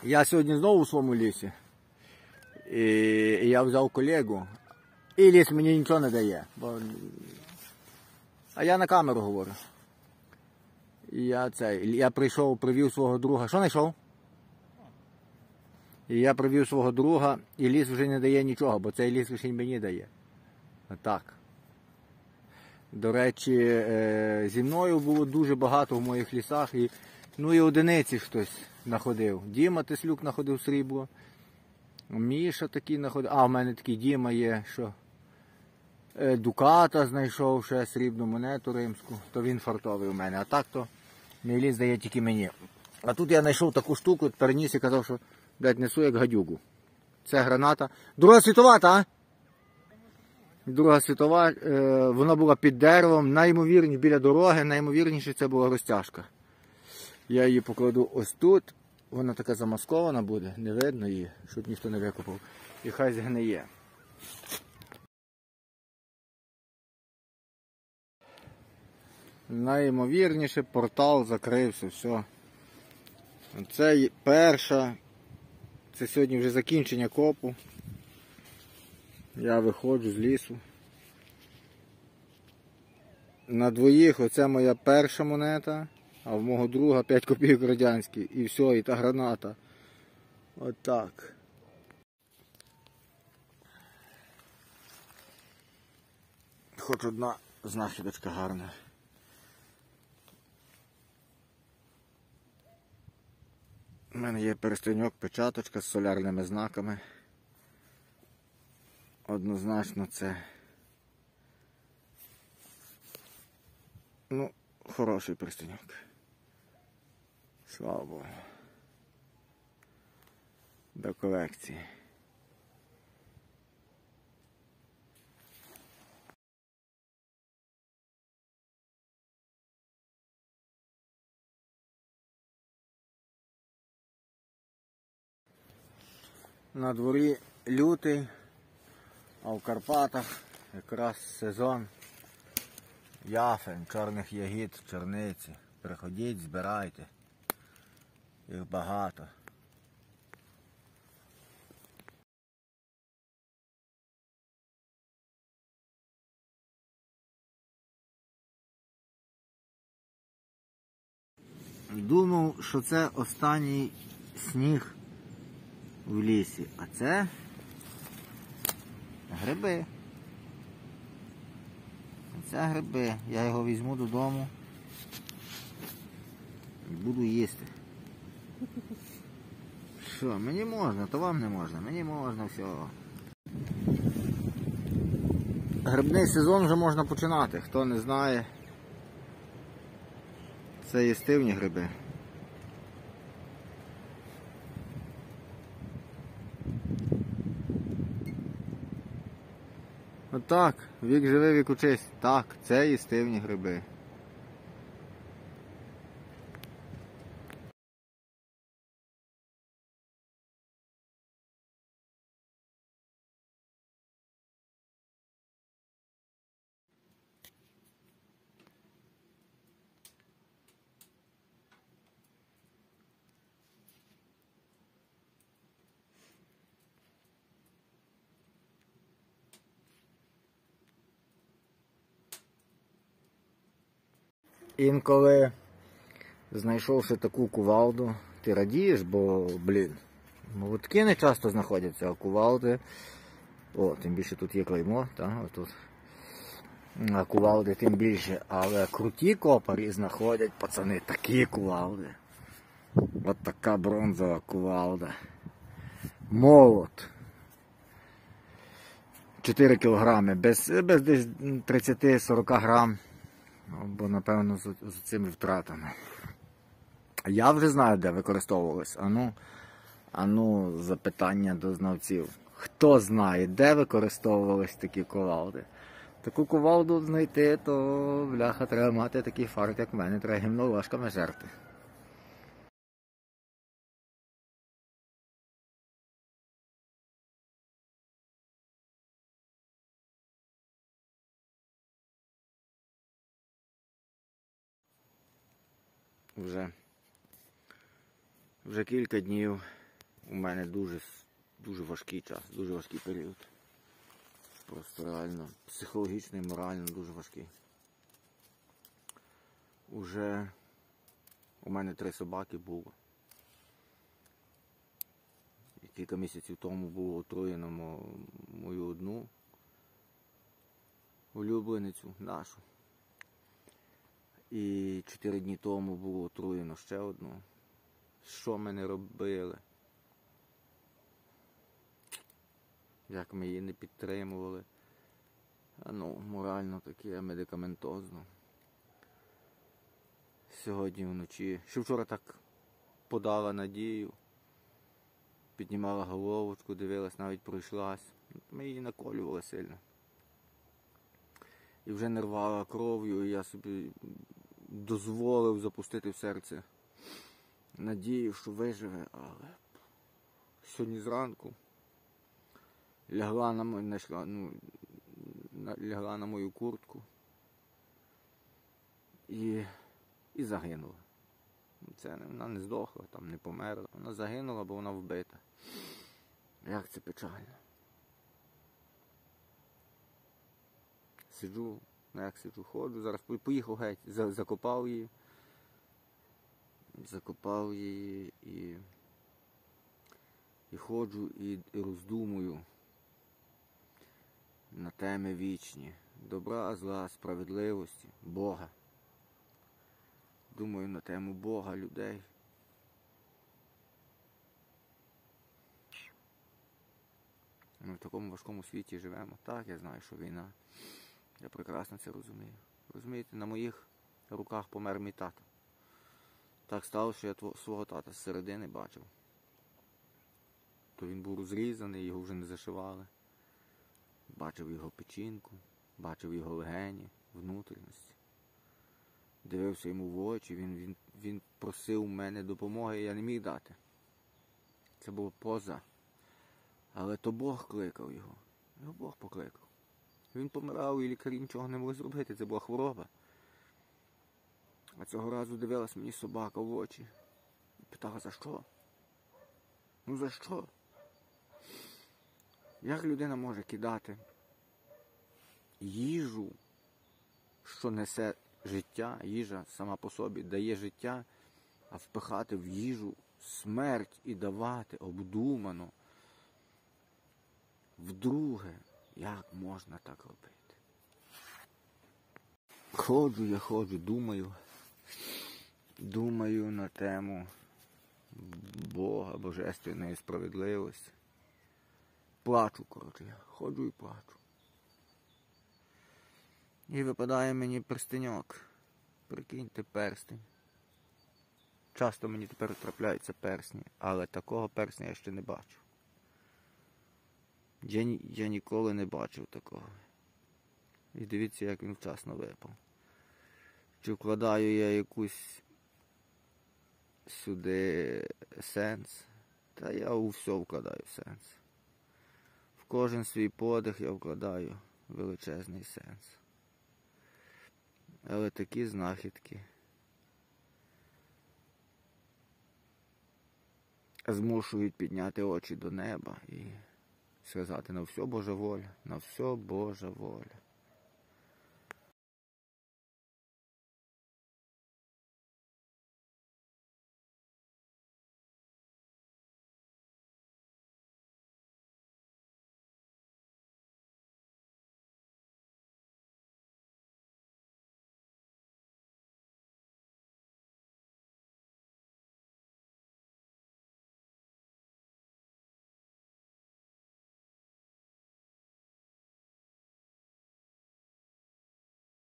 Я сьогодні знову у своєму лісі. І я взяв колегу. І ліс мені нічого не дає. А я на камеру говорю. І я прийшов, привів свого друга. Що знайшов? І я привів свого друга, і ліс вже не дає нічого, бо цей ліс вже мені дає. Так. До речі, зі мною було дуже багато в моїх лісах. І одиниці хтось знаходив. Діма Теслюк знаходив срібло. Міша такий знаходив. А, в мене такий Діма є, що Дуката знайшов ще срібну монету римську. То він фартовий у мене. А так то мій ліс дає тільки мені. А тут я знайшов таку штуку, переніс і казав, що, блядь, несу як гадюгу. Це граната. Друга світова, та? Друга світова, вона була під деревом, найімовірніше біля дороги, найімовірніше це була розтяжка. Я її покладу ось тут, вона така замаскована буде, не видно її, щоб ніхто не викопав. І хай згниє. Найімовірніше портал закрився, все. Це перша, це сьогодні вже закінчення копу. Я виходжу з лісу. На двоїх оце моя перша монета, а в мого друга 5 копійок радянські. І все, і та граната. Отак. Хоч одна знахідочка гарна. У мене є перстеньок, печаточка з солярними знаками. Однозначно це, хороший перстеньок. Слава Богу. До колекції. На дворі лютий, а в Карпатах якраз сезон яфин, чорних ягід, чорниці. Приходіть, збирайте. Їх багато. Думав, що це останній сніг в лісі, а це гриби. Це гриби. Я його візьму додому і буду їсти. Що, мені можна, то вам не можна. Мені можна, все. Грибний сезон вже можна починати. Хто не знає, це їстивні гриби. Отак, вік живи, вік учись. Так, це їстивні гриби. Інколи, знайшовши таку кувалду, ти радієш, бо, молотки не часто знаходяться, а кувалди, тим більше тут є клеймо, отут, а кувалди тим більше, але круті копарі знаходять, пацани, такі кувалди. От така бронзова кувалда. Молот. 4 кілограми, без десь 30-40 грам. Бо, напевно, з цими втратами. Я вже знаю, де використовувалось. Ану, запитання до знавців. Хто знає, де використовувались такі кувалди? Таку кувалду знайти, то, бляха, треба мати такий фарт, як в мене. Треба гімно ложками жерти. Вже кілька днів у мене дуже важкий час, дуже важкий період. Просто реально психологічно і морально дуже важкий. Уже у мене 3 собаки було. І кілька місяців тому було отруєно мою одну улюбленицю нашу. І 4 дні тому було отруєно ще одну. Що ми не робили? Як ми її не підтримували. Морально таке, медикаментозно. Сьогодні вночі, ще вчора так подала надію, піднімала головочку, дивилась, навіть пройшлась. Ми її наколювали сильно. І вже не рвала кров'ю, і я собі дозволив запустити в серце надію, що виживе, але сьогодні зранку лягла на мою куртку і загинула. Вона не здохла, там не померла, вона загинула, бо вона вбита. Як це печально. Сиджу, ходжу, зараз поїхав геть, закопав її і ходжу і роздумую на теми вічні. Добра, зла, справедливості, Бога. Думаю на тему Бога, людей. Ми в такому важкому світі живемо. Так, я знаю, що війна. Я прекрасно це розумію. Розумієте, на моїх руках помер мій тато. Так сталося, що я свого тата з середини бачив. То він був розрізаний, його вже не зашивали. Бачив його печінку, бачив його легені, внутрішності. Дивився йому в очі, він просив мене допомоги, я не міг дати. Це було поза. Але то Бог кликав його. Його Бог покликав. Він помирав і лікарі нічого не могли зробити, це була хвороба. А цього разу дивилась мені собака в очі. І питала, за що? За що? Як людина може кидати їжу, що несе життя, їжа сама по собі дає життя, а впихати в їжу смерть і давати обдумано? Вдруге, як можна так робити? Ходжу, думаю на тему Бога, божественної справедливості. Плачу, я ходжу і плачу. І випадає мені перстеньок. Прикиньте, перстень. Часто мені тепер трапляються персні, але такого персня я ще не бачив. Я ніколи не бачив такого. І дивіться, як він вчасно випав. Чи вкладаю я якусь сюди сенс? Та я у все вкладаю сенс. В кожен свій подих я вкладаю величезний сенс. Але такі знахідки змушують підняти очі до неба і сказати: на все Божа воля, на все Божа воля.